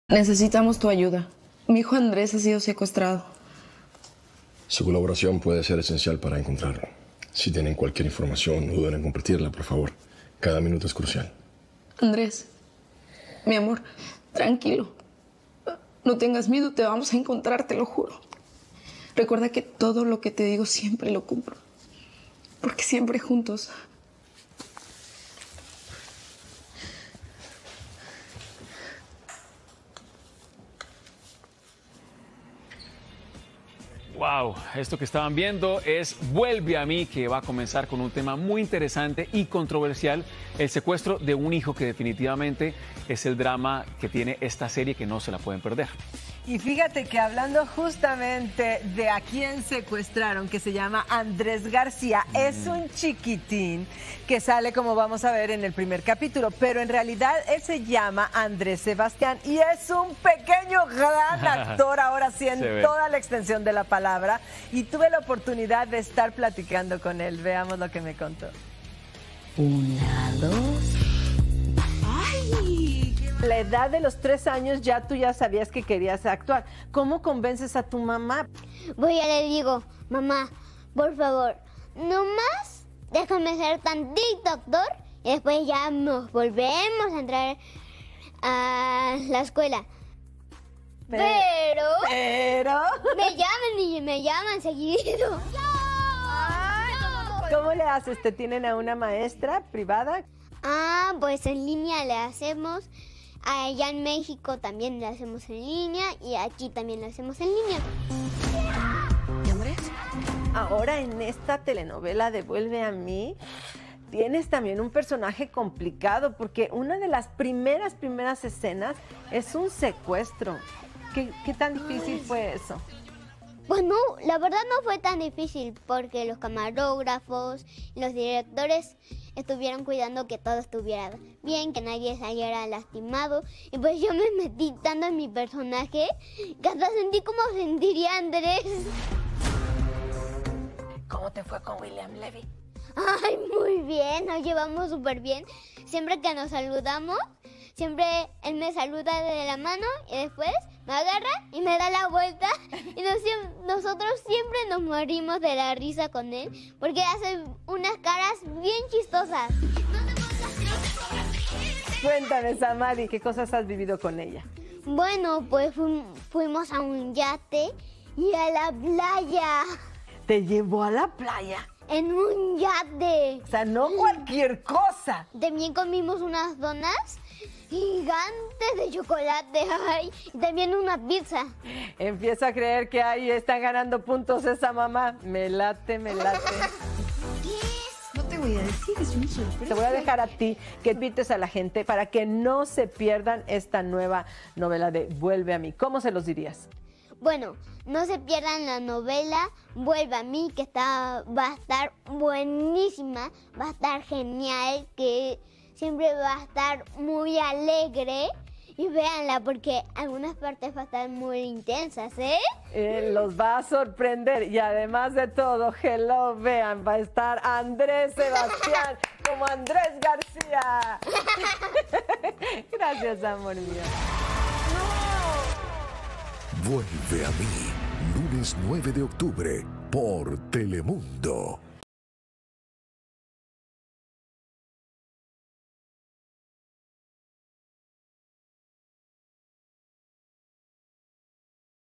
Necesitamos tu ayuda. Mi hijo Andrés ha sido secuestrado. Su colaboración puede ser esencial para encontrarlo. Si tienen cualquier información, no duden en compartirla, por favor. Cada minuto es crucial. Andrés, mi amor, tranquilo. No tengas miedo, te vamos a encontrar, te lo juro. Recuerda que todo lo que te digo siempre lo cumplo. Porque siempre juntos. Wow, esto que estaban viendo es Vuelve a mí, que va a comenzar con un tema muy interesante y controversial, el secuestro de un hijo, que definitivamente es el drama que tiene esta serie, que no se la pueden perder. Y fíjate que hablando justamente de a quién secuestraron, que se llama Andrés García, es un chiquitín que sale, como vamos a ver en el primer capítulo, pero en realidad él se llama Andrés Sebastián y es un pequeño gran actor, ahora sí, en toda la extensión de la palabra. Y tuve la oportunidad de estar platicando con él. Veamos lo que me contó. 1, 2. ¡Ay! La edad de los 3 años tú ya sabías que querías actuar. ¿Cómo convences a tu mamá? Voy a le digo, mamá, por favor, nomás déjame ser tantito actor y después ya nos volvemos a entrar a la escuela. Pero me llaman seguido. ¿Cómo le haces? ¿Te tienen a una maestra privada? Pues en línea le hacemos. Allá en México también le hacemos en línea y aquí también le hacemos en línea. ¿Y Andrés? Ahora en esta telenovela de Vuelve a mí, tienes también un personaje complicado porque una de las primeras escenas es un secuestro. ¿Qué tan difícil fue eso? Pues no, la verdad no fue tan difícil porque los camarógrafos y los directores estuvieron cuidando que todo estuviera bien, que nadie saliera lastimado. Y pues yo me metí tanto en mi personaje que hasta sentí como sentiría Andrés. ¿Cómo te fue con William Levy? Ay, muy bien, nos llevamos súper bien. Siempre que nos saludamos, siempre él me saluda de la mano y después me agarra y me da la vuelta. Y nosotros siempre nos morimos de la risa con él porque hace unas caras bien chistosas. Cuéntame, Samari, ¿qué cosas has vivido con ella? Bueno, pues fuimos a un yate y a la playa. ¿Te llevó a la playa? En un yate. O sea, no cualquier cosa. También comimos unas donas gigantes de chocolate. Ay, y también una pizza. Empiezo a creer que ahí está ganando puntos esa mamá. Me late. No te voy a decir, es una sorpresa. Te voy a dejar a ti que invites a la gente para que no se pierdan esta nueva novela de Vuelve a mí. ¿Cómo se los dirías? Bueno, no se pierdan la novela Vuelve a mí, que va a estar buenísima, va a estar genial, que siempre va a estar muy alegre. Y véanla porque algunas partes van a estar muy intensas, ¿eh? Los va a sorprender y además de todo, vean, va a estar Andrés Sebastián como Andrés García. Gracias, amor mío. Vuelve a mí, lunes 9 de octubre por Telemundo.